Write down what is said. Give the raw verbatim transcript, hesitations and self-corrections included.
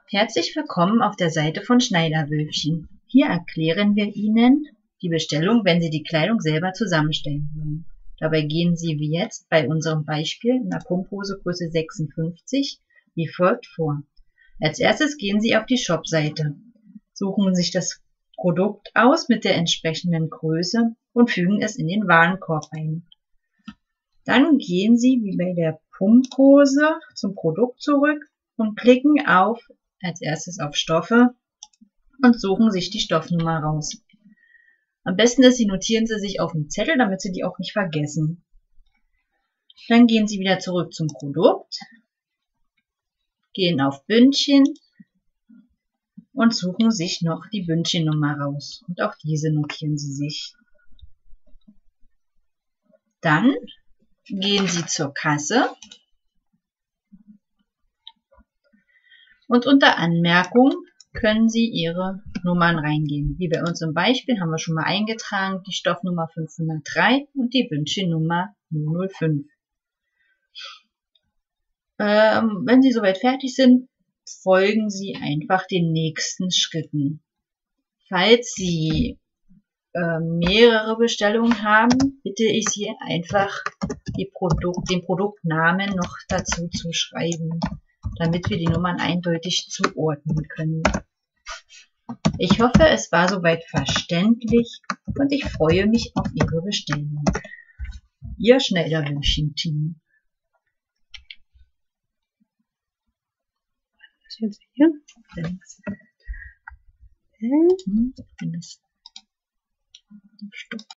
Herzlich willkommen auf der Seite von Schneiderwölfchen. Hier erklären wir Ihnen die Bestellung, wenn Sie die Kleidung selber zusammenstellen wollen. Dabei gehen Sie wie jetzt bei unserem Beispiel in der Pumphose Größe sechsundfünfzig wie folgt vor. Als erstes gehen Sie auf die Shop-Seite, suchen sich das Produkt aus mit der entsprechenden Größe und fügen es in den Warenkorb ein. Dann gehen Sie wie bei der Pumphose zum Produkt zurück und klicken auf als erstes auf Stoffe und suchen sich die Stoffnummer raus. Am besten ist, Sie notieren sie sich auf dem Zettel, damit Sie die auch nicht vergessen. Dann gehen Sie wieder zurück zum Produkt, gehen auf Bündchen und suchen sich noch die Bündchennummer raus. Und auch diese notieren Sie sich. Dann gehen Sie zur Kasse und unter Anmerkung können Sie Ihre Nummern reingeben. Wie bei uns im Beispiel haben wir schon mal eingetragen, die Stoffnummer fünfhundertdrei und die Bündchennummer null null fünf. Ähm, wenn Sie soweit fertig sind, folgen Sie einfach den nächsten Schritten. Falls Sie äh, mehrere Bestellungen haben, bitte ich Sie einfach die Produkt, den Produktnamen noch dazu zu schreiben, damit wir die Nummern eindeutig zuordnen können. Ich hoffe, es war soweit verständlich und ich freue mich auf Ihre Bestellung. Ihr Schneiderwölfchen-Team. Was jetzt hier? Thanks. Hm? Hm,